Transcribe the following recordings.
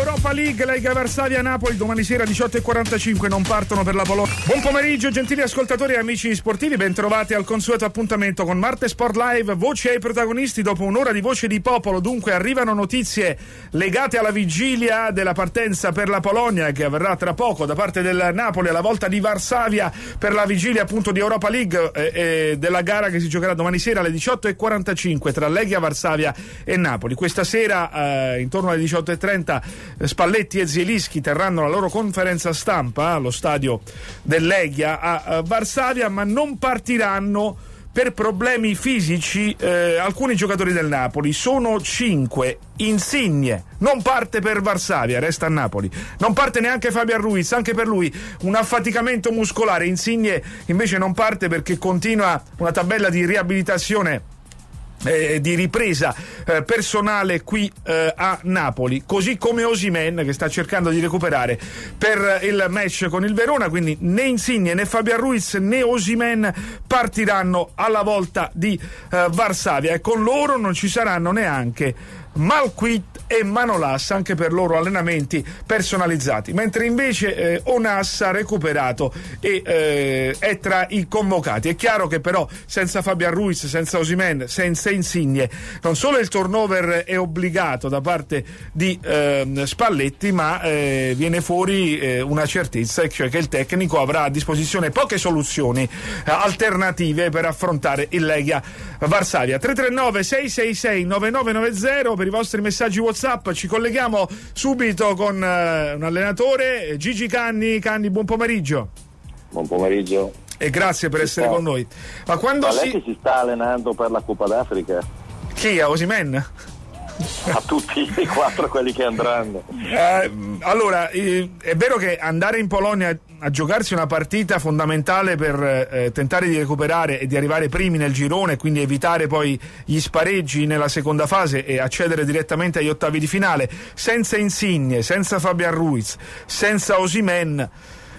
Europa League, Lega Varsavia-Napoli, domani sera 18:45 non partono per la Polonia. Buon pomeriggio gentili ascoltatori e amici sportivi, ben trovati al consueto appuntamento con Marte Sport Live, voce ai protagonisti dopo un'ora di voce di popolo. Dunque arrivano notizie legate alla vigilia della partenza per la Polonia che avverrà tra poco da parte del Napoli alla volta di Varsavia per la vigilia appunto di Europa League e della gara che si giocherà domani sera alle 18:45 tra Legia Varsavia e Napoli. Questa sera intorno alle 18:30 Spalletti e Zielinski terranno la loro conferenza stampa allo stadio del Legia a Varsavia, ma non partiranno per problemi fisici alcuni giocatori del Napoli. Sono 5. Insigne non parte per Varsavia, resta a Napoli. Non parte neanche Fabian Ruiz, anche per lui un affaticamento muscolare. Insigne invece non parte perché continua una tabella di riabilitazione di ripresa personale qui a Napoli, così come Osimhen che sta cercando di recuperare per il match con il Verona. Quindi né Insigne né Fabian Ruiz né Osimhen partiranno alla volta di Varsavia e con loro non ci saranno neanche Malquit e Manolas, anche per loro allenamenti personalizzati, mentre invece Onas ha recuperato e è tra i convocati. È chiaro che però senza Fabian Ruiz, senza Osimhen, senza Insigne non solo il turnover è obbligato da parte di Spalletti, ma viene fuori una certezza, cioè che il tecnico avrà a disposizione poche soluzioni alternative per affrontare il Legia Varsavia. 339 666 9990 per i vostri messaggi WhatsApp. Ci colleghiamo subito con un allenatore, Gigi Canni. Canni, buon pomeriggio. Buon pomeriggio. E grazie per essere con noi. Ma quando lei che si sta allenando per la Coppa d'Africa? Chi? A Osimhen? A tutti i 4 quelli che andranno. Allora, è vero che andare in Polonia a giocarsi una partita fondamentale per tentare di recuperare e di arrivare primi nel girone, quindi evitare poi gli spareggi nella seconda fase e accedere direttamente agli ottavi di finale, senza Insigne, senza Fabian Ruiz, senza Osimhen,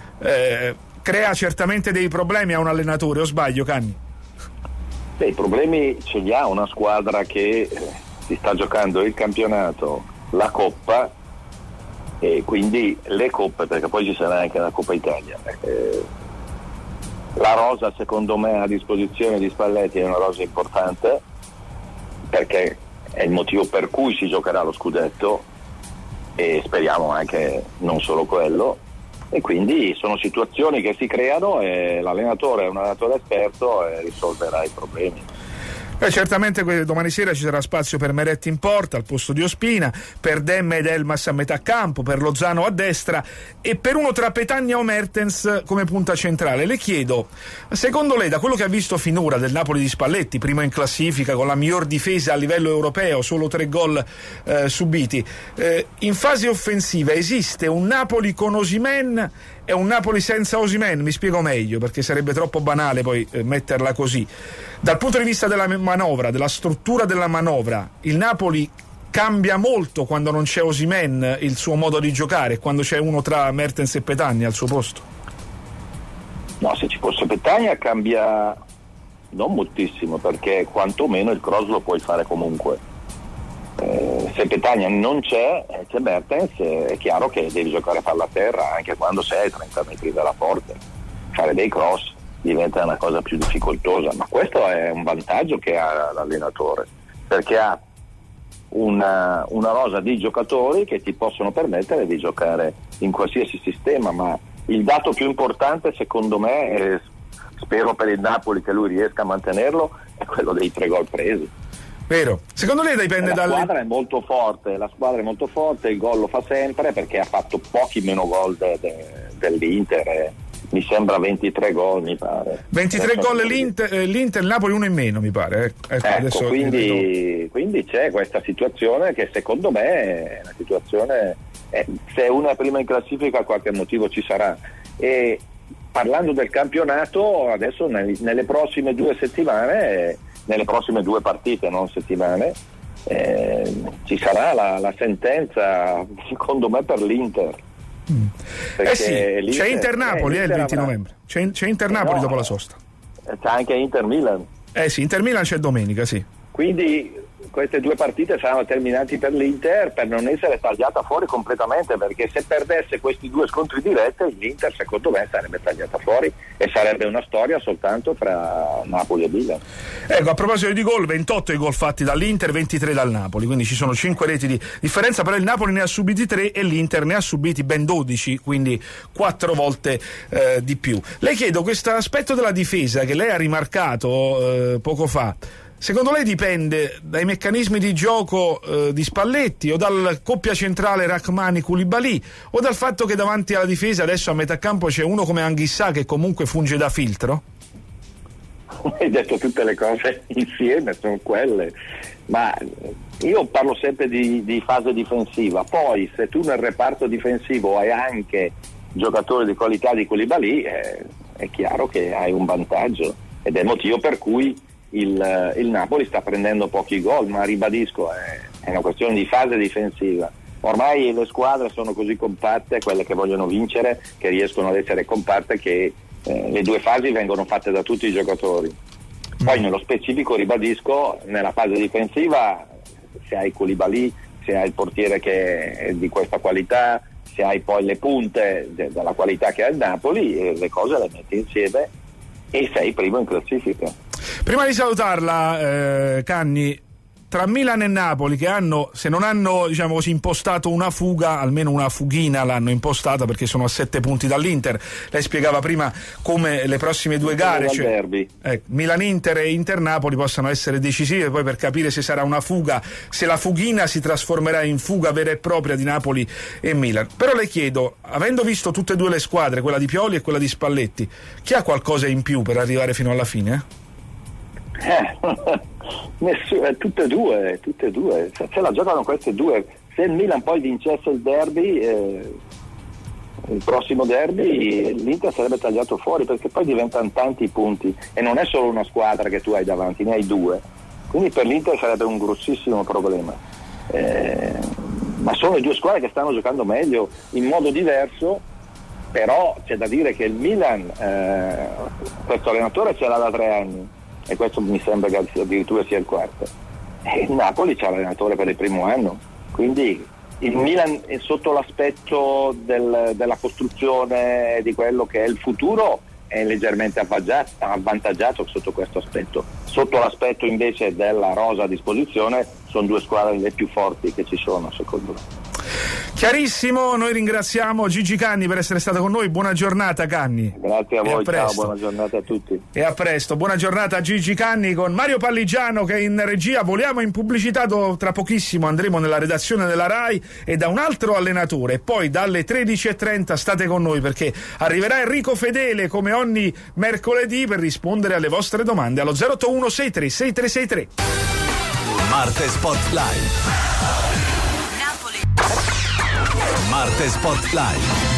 crea certamente dei problemi a un allenatore, o sbaglio, Canni? I problemi ce li ha una squadra che si sta giocando il campionato, la Coppa e quindi le coppe, perché poi ci sarà anche la Coppa Italia. La rosa secondo me a disposizione di Spalletti è una rosa importante perché è il motivo per cui si giocherà lo scudetto e speriamo anche non solo quello, e quindi sono situazioni che si creano e l'allenatore è un allenatore esperto e risolverà i problemi. Certamente domani sera ci sarà spazio per Meretti in porta al posto di Ospina, per Demme ed Elmas a metà campo, per Lozano a destra e per uno tra Petagna o Mertens come punta centrale. Le chiedo, secondo lei, da quello che ha visto finora del Napoli di Spalletti, primo in classifica con la miglior difesa a livello europeo, solo 3 gol subiti, in fase offensiva esiste un Napoli con Osimhen e un Napoli senza Osimhen? Mi spiego meglio, perché sarebbe troppo banale poi metterla così. Dal punto di vista della manovra, della struttura della manovra, il Napoli cambia molto quando non c'è Osimhen il suo modo di giocare, quando c'è uno tra Mertens e Petagna al suo posto? No, se ci fosse Petagna cambia non moltissimo, perché quantomeno il cross lo puoi fare comunque. Se Petagna non c'è Mertens, è chiaro che devi giocare a palla a terra anche quando sei a 30 metri dalla porta. Fare dei cross diventa una cosa più difficoltosa, ma questo è un vantaggio che ha l'allenatore, perché ha una rosa di giocatori che ti possono permettere di giocare in qualsiasi sistema, ma il dato più importante secondo me, e spero per il Napoli che lui riesca a mantenerlo, è quello dei 3 gol presi. Vero. Secondo lei dipende la squadra è molto forte, il gol lo fa sempre perché ha fatto pochi meno gol dell'Inter, mi sembra 23 gol mi pare. 23 gol l'Inter, il Napoli 1 in meno mi pare. Ecco, quindi c'è questa situazione che secondo me è una situazione, se uno è prima in classifica qualche motivo ci sarà. E parlando del campionato, adesso nelle prossime 2 settimane, nelle prossime 2 partite, non settimane, ci sarà la sentenza secondo me per l'Inter. Sì, c'è Inter-Napoli il 20 novembre, c'è Inter-Napoli dopo la sosta. C'è anche Inter-Milan. Sì, Inter-Milan c'è domenica, sì. Quindi queste due partite saranno determinanti per l'Inter per non essere tagliata fuori completamente, perché se perdesse questi due scontri diretti l'Inter secondo me sarebbe tagliata fuori e sarebbe una storia soltanto fra Napoli e Milan. Ecco, a proposito di gol, 28 i gol fatti dall'Inter, 23 dal Napoli, quindi ci sono 5 reti di differenza, però il Napoli ne ha subiti 3 e l'Inter ne ha subiti ben 12, quindi 4 volte di più. Le chiedo questo aspetto della difesa che lei ha rimarcato poco fa. Secondo lei dipende dai meccanismi di gioco di Spalletti o dal coppia centrale Rachmani-Koulibaly o dal fatto che davanti alla difesa adesso a metà campo c'è uno come Anghissà che comunque funge da filtro? Hai detto tutte le cose insieme, sono quelle, ma io parlo sempre di fase difensiva. Poi se tu nel reparto difensivo hai anche giocatori di qualità di Koulibaly, è chiaro che hai un vantaggio, ed è il motivo per cui il Napoli sta prendendo pochi gol, ma ribadisco, è una questione di fase difensiva. Ormai le squadre sono così compatte, quelle che vogliono vincere, che riescono ad essere compatte, che le due fasi vengono fatte da tutti i giocatori. Poi nello specifico ribadisco, nella fase difensiva, se hai Koulibaly, se hai il portiere che è di questa qualità, se hai poi le punte della qualità che ha il Napoli, le cose le metti insieme e sei primo in classifica. Prima di salutarla, Canni, tra Milan e Napoli, che hanno, se non hanno diciamo così impostato una fuga, almeno una fughina l'hanno impostata, perché sono a 7 punti dall'Inter. Lei spiegava prima come le prossime due gare, cioè, Milan-Inter e Inter-Napoli, possano essere decisive poi per capire se sarà una fuga, se la fughina si trasformerà in fuga vera e propria di Napoli e Milan. Però le chiedo, avendo visto tutte e due le squadre, quella di Pioli e quella di Spalletti, chi ha qualcosa in più per arrivare fino alla fine? Tutte e due, se la giocano queste due. Se il Milan poi vincesse il derby, il prossimo derby, l'Inter sarebbe tagliato fuori, perché poi diventano tanti i punti e non è solo una squadra che tu hai davanti, ne hai due, quindi per l'Inter sarebbe un grossissimo problema. Ma sono le due squadre che stanno giocando meglio in modo diverso, però c'è da dire che il Milan, questo allenatore ce l'ha da 3 anni e questo mi sembra che addirittura sia il quarto, e il Napoli c'ha l'allenatore per il primo anno, quindi il Milan è sotto l'aspetto della costruzione di quello che è il futuro, è leggermente avvantaggiato sotto questo aspetto. Sotto l'aspetto invece della rosa a disposizione sono due squadre le più forti che ci sono, secondo me. Chiarissimo, noi ringraziamo Gigi Canni per essere stato con noi. Buona giornata, Canni. Grazie a voi, ciao, buona giornata a tutti. E a presto, buona giornata a Gigi Canni con Mario Palligiano che è in regia. Voliamo in pubblicità, tra pochissimo andremo nella redazione della RAI e da un altro allenatore, e poi dalle 13:30 state con noi perché arriverà Enrico Fedele come ogni mercoledì per rispondere alle vostre domande allo 081 63 6363. Marte Spotlight. Marte Spotlight.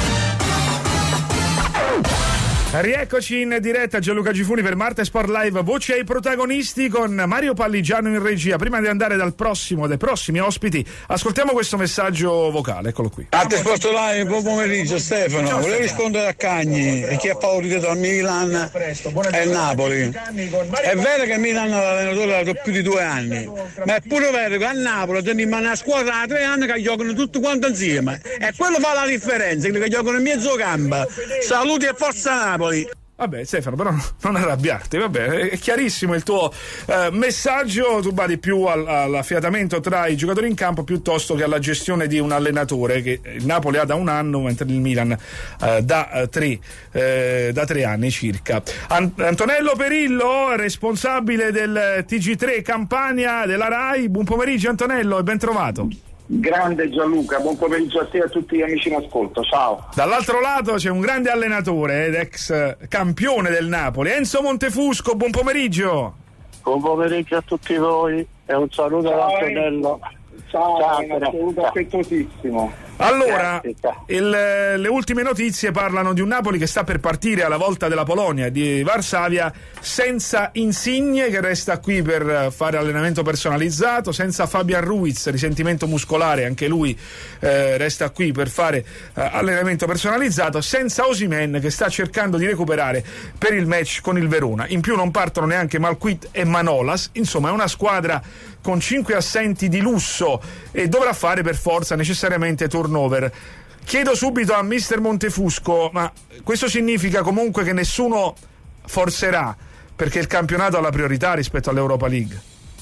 Rieccoci in diretta, Gianluca Gifuni per Marte Sport Live, voce ai protagonisti con Mario Palligiano in regia. Prima di andare dai prossimi ospiti, ascoltiamo questo messaggio vocale, eccolo qui. Marte Sport Live, buon pomeriggio Stefano. Ciao, volevo Stefano. rispondere a Cagni e chi ha favorito tra Milan e il Napoli. È vero che il Milan ha l'allenatore da più di 2 anni, ma è pure vero che a Napoli tenim una squadra da 3 anni che giocano tutti quanti insieme e quello fa la differenza, che giocano in mezzo campo. Saluti e forza Napoli. Vabbè Stefano, però non arrabbiarti, vabbè, è chiarissimo il tuo messaggio, tu vadi più all'affiatamento tra i giocatori in campo piuttosto che alla gestione di un allenatore che il Napoli ha da 1 anno, mentre il Milan da 3 anni circa. Antonello Perillo, responsabile del TG3 Campania della RAI, buon pomeriggio Antonello e ben trovato. Grande Gianluca, buon pomeriggio a te e a tutti gli amici in ascolto, ciao. Dall'altro lato c'è un grande allenatore ed ex campione del Napoli, Enzo Montefusco, buon pomeriggio. Buon pomeriggio a tutti voi e un saluto ad Antonello. Ciao, un saluto affettuosissimo. Allora, le ultime notizie parlano di un Napoli che sta per partire alla volta della Polonia di Varsavia senza Insigne, che resta qui per fare allenamento personalizzato, senza Fabian Ruiz, risentimento muscolare, anche lui resta qui per fare allenamento personalizzato, senza Osimhen che sta cercando di recuperare per il match con il Verona. In più non partono neanche Malquit e Manolas, insomma è una squadra con 5 assenti di lusso e dovrà fare per forza necessariamente turnover. Chiedo subito a mister Montefusco, ma questo significa comunque che nessuno forserà, perché il campionato ha la priorità rispetto all'Europa League?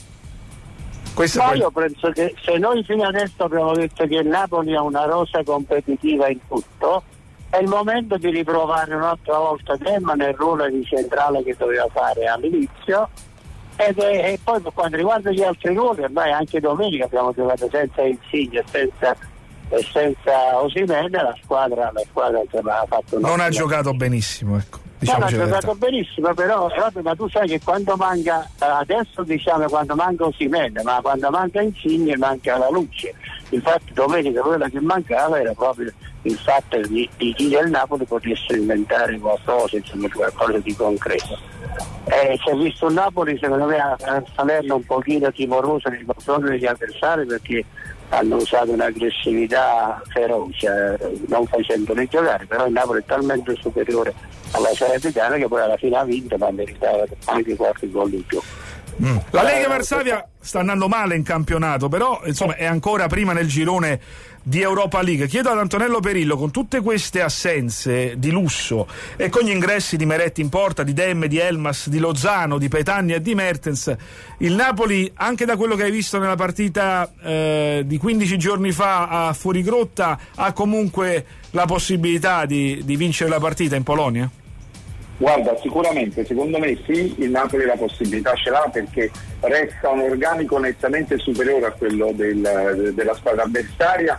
Io penso che se noi fino adesso abbiamo detto che il Napoli ha una rosa competitiva in tutto, è il momento di riprovare un'altra volta Demma nel ruolo di centrale che doveva fare all'inizio, e poi per quanto riguarda gli altri ruoli, ormai anche domenica abbiamo giocato senza Insigne e senza Osimhen, la squadra ha fatto non ha giocato benissimo, ecco. Non ha giocato benissimo, però ma tu sai che quando manca, adesso diciamo quando manca Osimhen, ma quando manca Insigne manca la luce. Infatti domenica quella che mancava era proprio il fatto di chi del Napoli potesse inventare qualcosa, insomma qualcosa di concreto. Si è visto il Napoli secondo me a Salerno un pochino timoroso nei confronti degli avversari, perché hanno usato un'aggressività feroce, non facendoli giocare, però il Napoli è talmente superiore alla Salernitana che poi alla fine ha vinto, ma meritava anche qualche gol in più. La Lega Varsavia sta andando male in campionato, però insomma è ancora prima nel girone di Europa League. Chiedo ad Antonello Perillo, con tutte queste assenze di lusso e con gli ingressi di Meretti in porta, di Demme, di Elmas, di Lozano, di Petagna e di Mertens, il Napoli, anche da quello che hai visto nella partita di 15 giorni fa a Fuorigrotta, ha comunque la possibilità di vincere la partita in Polonia? Guarda, sicuramente, secondo me sì, il Napoli la possibilità ce l'ha, perché resta un organico nettamente superiore a quello della squadra avversaria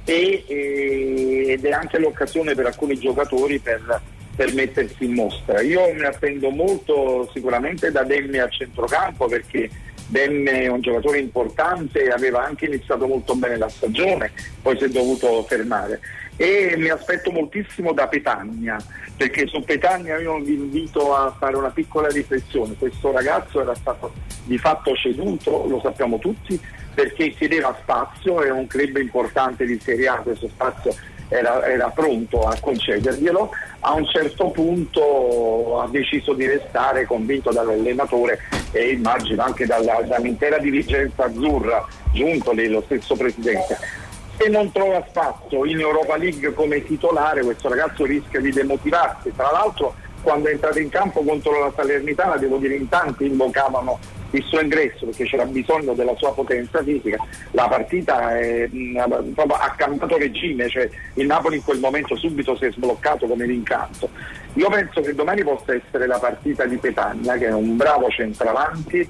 ed è anche l'occasione per alcuni giocatori per mettersi in mostra. Io mi attendo molto sicuramente da Demme a centrocampo, perché Demme è un giocatore importante, aveva anche iniziato molto bene la stagione, poi si è dovuto fermare, e mi aspetto moltissimo da Petagna, perché su Petagna io vi invito a fare una piccola riflessione. Questo ragazzo era stato di fatto ceduto, lo sappiamo tutti, perché chiedeva spazio, è un club importante di Serie A, questo spazio era pronto a concederglielo. A un certo punto ha deciso di restare, convinto dall'allenatore e immagino anche dall'intera dirigenza azzurra, giunto lì lo stesso presidente. Se non trova spazio in Europa League come titolare, questo ragazzo rischia di demotivarsi. Tra l'altro, quando è entrato in campo contro la Salernitana, devo dire, in tanti invocavano il suo ingresso perché c'era bisogno della sua potenza fisica. La partita proprio ha cambiato regime, cioè il Napoli in quel momento subito si è sbloccato come d'incanto. Io penso che domani possa essere la partita di Petagna, che è un bravo centravanti,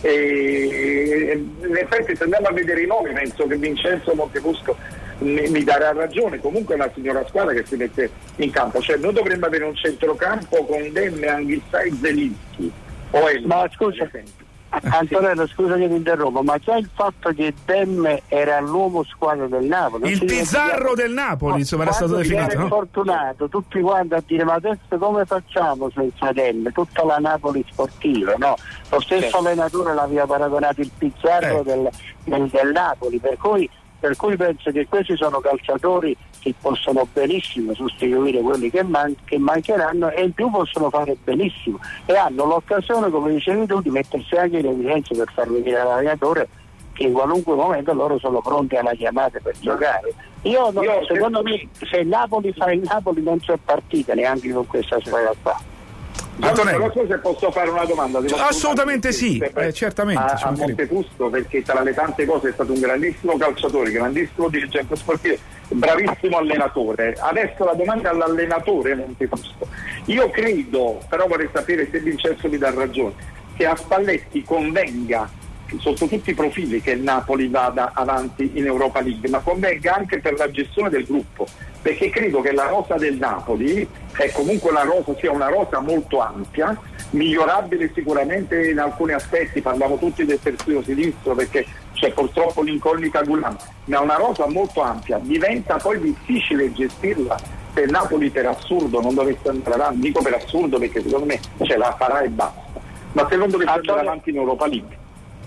e in effetti se andiamo a vedere i nomi penso che Vincenzo Montefusco mi darà ragione. Comunque è una signora squadra che si mette in campo, cioè noi dovremmo avere un centrocampo con Demme, Anghissà e Zelinski. Ma scusa, Antonello, scusa che ti interrompo, ma già il fatto che Demme era l'uomo squadra del Napoli, il Pizzarro del Napoli, insomma, era stato definito, no? Fortunato, tutti quanti a dire: ma adesso come facciamo senza Demme? Tutta la Napoli sportiva, no? Lo stesso allenatore l'aveva paragonato il Pizzarro del Napoli, per cui penso che questi sono calciatori che possono benissimo sostituire quelli che mancheranno, e in più possono fare benissimo e hanno l'occasione, come dicevi tu, di mettersi anche in evidenza per far venire l'allenatore, che in qualunque momento loro sono pronti alla chiamata per giocare. Secondo me, se il Napoli fa il Napoli non c'è partita neanche con questa squadra qua. Antonello, se posso fare una domanda? Assolutamente sì, certamente. A Montefusco, perché tra le tante cose è stato un grandissimo calciatore, grandissimo dirigente sportivo, bravissimo allenatore. Adesso la domanda è all'allenatore Montefusco. Io credo, però vorrei sapere se Vincenzo mi dà ragione, che a Spalletti convenga sotto tutti i profili che il Napoli vada avanti in Europa League, ma convenga anche per la gestione del gruppo, perché credo che la rosa del Napoli è comunque sia una rosa molto ampia, migliorabile sicuramente in alcuni aspetti. Parliamo tutti del terzino sinistro perché c'è purtroppo l'incognita Gulam, ma è una rosa molto ampia. Diventa poi difficile gestirla se il Napoli per assurdo non dovesse andare avanti, dico per assurdo perché secondo me ce la farà e basta, ma se non dovesse andare avanti in Europa League.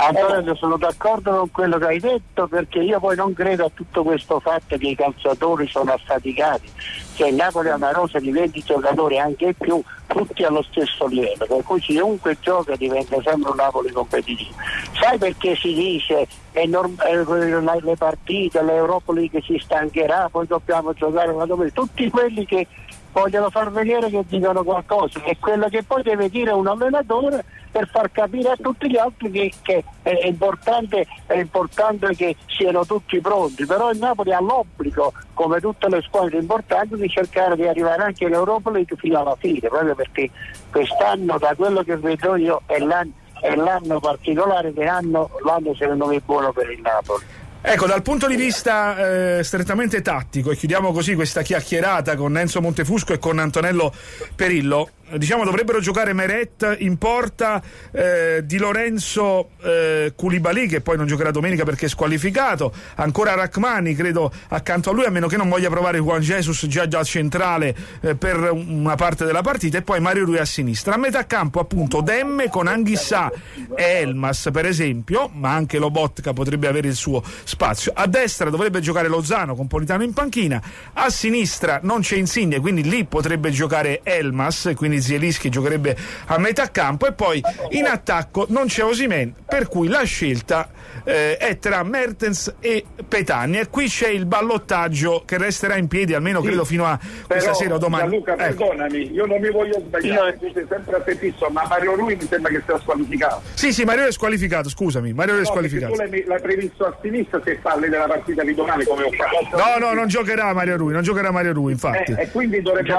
Antonello, sono d'accordo con quello che hai detto, perché io poi non credo a tutto questo fatto che i calciatori sono affaticati, che il Napoli ha una rosa di 20 giocatori, anche più, tutti allo stesso livello, per cui chiunque gioca diventa sempre un Napoli competitivo. Sai perché si dice le partite, l'Europa League si stancherà, poi dobbiamo giocare la domenica, tutti quelli che vogliono far vedere che dicono qualcosa, è quello che poi deve dire un allenatore per far capire a tutti gli altri che è importante che siano tutti pronti. Però il Napoli ha l'obbligo, come tutte le squadre importanti, di cercare di arrivare anche in Europa League fino alla fine, proprio perché quest'anno, da quello che vedo io, è l'anno particolare, l'anno secondo me buono per il Napoli. Ecco, dal punto di vista strettamente tattico, e chiudiamo così questa chiacchierata con Enzo Montefusco e con Antonello Perillo, diciamo dovrebbero giocare Meret in porta, Di Lorenzo, Koulibaly, che poi non giocherà domenica perché è squalificato, ancora Rachmani credo accanto a lui, a meno che non voglia provare Juan Jesus già centrale per una parte della partita, e poi Mario Rui a sinistra. A metà campo appunto Demme con Anghissà e Elmas per esempio, ma anche Lobotka potrebbe avere il suo spazio. A destra dovrebbe giocare Lozano con Politano in panchina, a sinistra non c'è Insigne, quindi lì potrebbe giocare Elmas, quindi Zielinski giocherebbe a metà campo, e poi in attacco non c'è Osimhen, per cui la scelta è tra Mertens e Petagna, e qui c'è il ballottaggio che resterà in piedi almeno credo fino a questa sera o domani. Gianluca, perdonami, io non mi voglio sbagliare, tu sei sempre a te fisso, ma Mario Rui mi sembra che sia squalificato. Sì, Mario è squalificato, scusami, Mario è squalificato. Tu l'hai previsto a sinistra, se parli della partita di domani come ho fatto. No, non giocherà Mario Rui, infatti. E quindi dovrebbe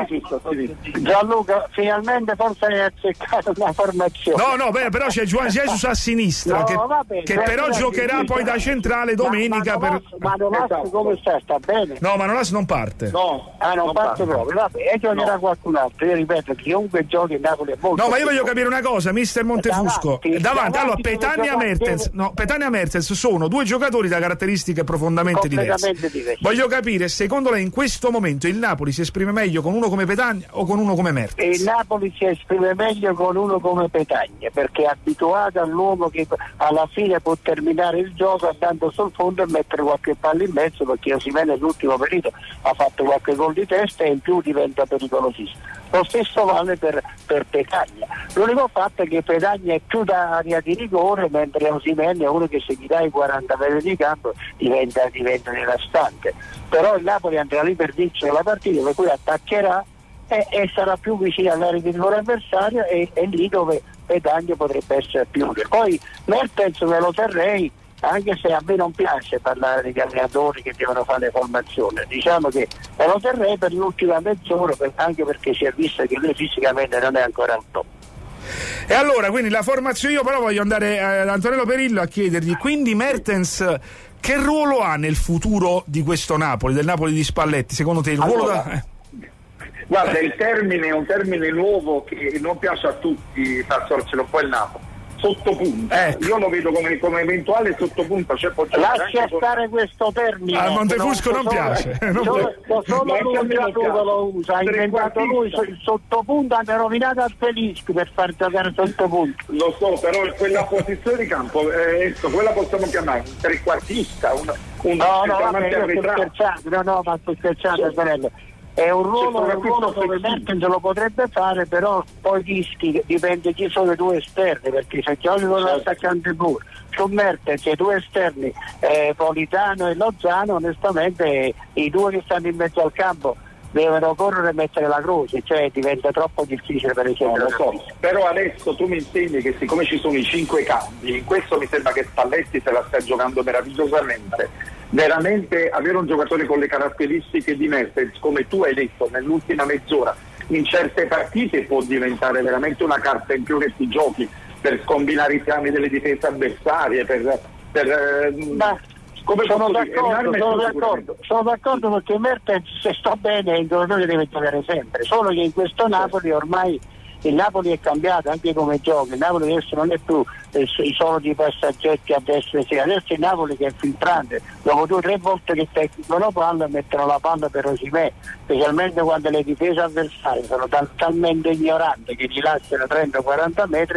Gianluca, finalmente forse hai azzeccato una formazione. No, però c'è Juan Jesus a sinistra, che però giocherà poi da centrale domenica. Manolas come sta bene? No, Manolas non parte. Non parte proprio, vabbè, e giocherà qualcun altro. Io ripeto, chiunque giochi in Napoli è molto. No, ma io voglio capire una cosa, mister Montefusco. Davanti. Allora, Petagna e Mertens sono due giocatori da caratteristiche profondamente diverse. Voglio capire, secondo lei in questo momento il Napoli si esprime meglio con uno come Petagna o con uno come Mertens? Il Napoli si esprime meglio con uno come Petagna, perché è abituato all'uomo che alla fine può terminare il gioco andando sul fondo e mettere qualche palla in mezzo, perché Osimhen nell'ultimo periodo ha fatto qualche gol di testa e in più diventa pericolosissimo. Lo stesso vale per Petagna. L'unico fatto è che Petagna è più da area di rigore, mentre Osimhen è uno che se gli dai 40 metri di campo diventa devastante. Però il Napoli andrà lì per vincere la partita, per cui attaccherà e sarà più vicino all'area di rigore avversario, e lì dove Petagna potrebbe essere più utile. Poi Mertens me lo terrei, anche se a me non piace parlare degli allenatori che devono fare le formazioni, diciamo che me lo terrei per l'ultima mezz'ora, anche perché si è visto che lui fisicamente non è ancora al top. E allora, quindi la formazione, io però voglio andare ad Antonello Perillo a chiedergli, quindi Mertens che ruolo ha nel futuro di questo Napoli, del Napoli di Spalletti, secondo te il ruolo Guarda, il termine è un termine nuovo che non piace a tutti, far sorgere un po' il Napoli. Sottopunta, io lo vedo come eventuale sottopunta, cioè lascia stare questo termine. A Montefusco non piace. Solo lui lo usa, ha inventato lui il sottopunta, hanno rovinato al Felischi per far giocare sottopunta. Lo so, però quella posizione di campo, quella possiamo chiamare un trequartista, ma sto scherzando, Antonello. È un ruolo dove Mertens lo potrebbe fare, però poi dipende chi sono i due esterni, perché se giochi con l'attaccante pure su Mertens e due esterni, Politano e Lozano, onestamente i due che stanno in mezzo al campo devono correre e mettere la croce, cioè diventa troppo difficile per esempio. Lo so, però adesso tu mi insegni che siccome ci sono i 5 cambi, in questo mi sembra che Spalletti se la sta giocando meravigliosamente. Veramente avere un giocatore con le caratteristiche di Mertens, come tu hai detto nell'ultima mezz'ora, in certe partite può diventare veramente una carta in più che ti giochi per scombinare i piani delle difese avversarie, sono d'accordo perché Mertens, se sta bene, il giocatore deve giocare sempre, solo che in questo Napoli ormai il Napoli è cambiato anche come gioca, il Napoli adesso non è più i soliti passaggetti a destra e sinistra, adesso il Napoli che è filtrante, dopo 2 o 3 volte che tecnicano palla mettono la palla per Osimhen, specialmente quando le difese avversarie sono talmente ignoranti che ti lasciano 30-40 metri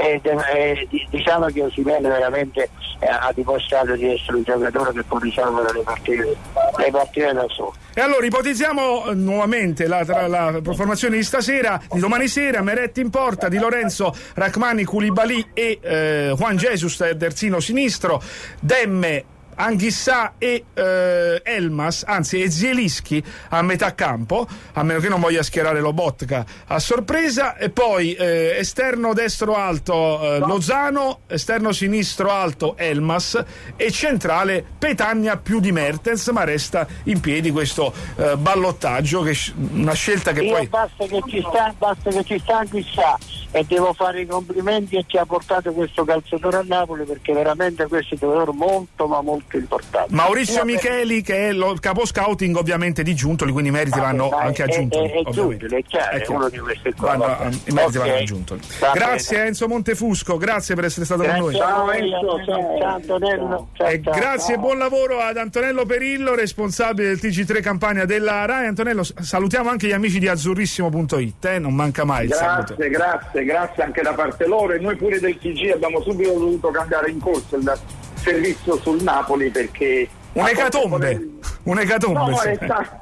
diciamo che Osimhen veramente ha dimostrato di essere un giocatore che può risolvere le partite da solo. E allora ipotizziamo nuovamente la formazione di stasera, di domani sera: Meretti in porta, Di Lorenzo, Rachmani, Koulibaly e Juan Jesus terzino sinistro, Demme, Anghissà e Elmas, anzi e Zielinski a metà campo, a meno che non voglia schierare Lobotka a sorpresa, e poi esterno destro alto Lozano, esterno sinistro alto Elmas e centrale Petagna più di Mertens, ma resta in piedi questo ballottaggio, che una scelta che poi basta che ci sta Anghissà, e devo fare i complimenti a chi ha portato questo calciatore a Napoli, perché veramente questo è un giocatore molto ma molto importante. Maurizio Micheli, che è il capo scouting ovviamente di Giuntoli, quindi i meriti vanno anche a Giuntoli. È Giuntoli, è chiaro, è uno di questi qua. I meriti vanno a Giuntoli. Grazie Enzo Montefusco, grazie per essere stato con noi. Ciao Enzo, ciao Antonello. E grazie e buon lavoro ad Antonello Perillo, responsabile del TG3 Campania della Rai. Antonello, salutiamo anche gli amici di azzurrissimo.it, non manca mai il saluto. Grazie anche da parte loro, e noi pure del TG abbiamo subito dovuto cambiare in corso il servizio sul Napoli, perché un'ecatombe. No, è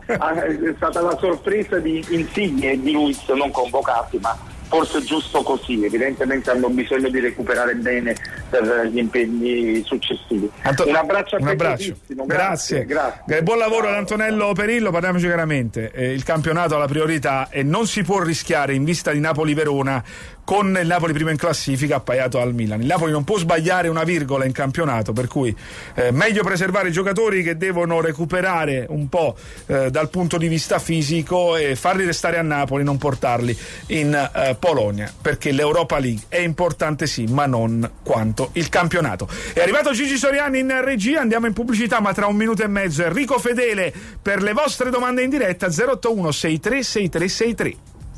stata la sorpresa di Insigne e di Luiz non convocati, ma forse è giusto così, evidentemente hanno bisogno di recuperare bene per gli impegni successivi. Un abbraccio a te. Grazie. Buon lavoro ad Antonello Perillo. Parliamoci chiaramente, il campionato ha la priorità e non si può rischiare in vista di Napoli-Verona, con il Napoli primo in classifica appaiato al Milan. Il Napoli non può sbagliare una virgola in campionato, per cui meglio preservare i giocatori che devono recuperare un po' dal punto di vista fisico e farli restare a Napoli, non portarli in Polonia, perché l'Europa League è importante sì, ma non quanto il campionato. È arrivato Gigi Soriani in regia, andiamo in pubblicità, ma tra 1 minuto e mezzo Enrico Fedele per le vostre domande in diretta 081 63 6363.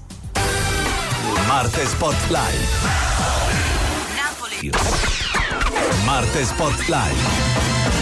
Marte Sport Live. Napoli. Marte Sport Live.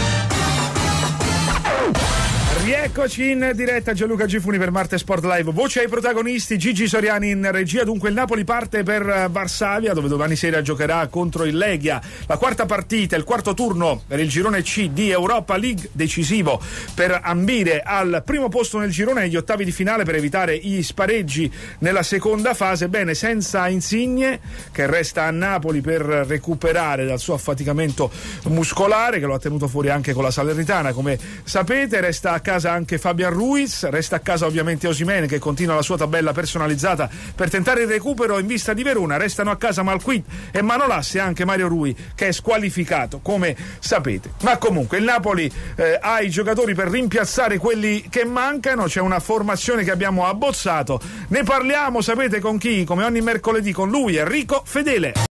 Rieccoci in diretta, Gianluca Gifuni per Marte Sport Live. Voce ai protagonisti, Gigi Soriani in regia. Dunque il Napoli parte per Varsavia, dove domani sera giocherà contro il Legia la quarta partita, il quarto turno per il girone C di Europa League, decisivo per ambire al primo posto nel girone e agli ottavi di finale per evitare i spareggi nella seconda fase. Bene, senza Insigne, che resta a Napoli per recuperare dal suo affaticamento muscolare, che lo ha tenuto fuori anche con la Salernitana, come sapete. Resta a casa anche Fabian Ruiz, resta a casa ovviamente Osimhen, che continua la sua tabella personalizzata per tentare il recupero in vista di Verona. Restano a casa Malquit e Manolas e anche Mario Rui, che è squalificato come sapete. Ma comunque il Napoli ha i giocatori per rimpiazzare quelli che mancano. C'è una formazione che abbiamo abbozzato, ne parliamo, sapete con chi? Come ogni mercoledì con lui, Enrico Fedele.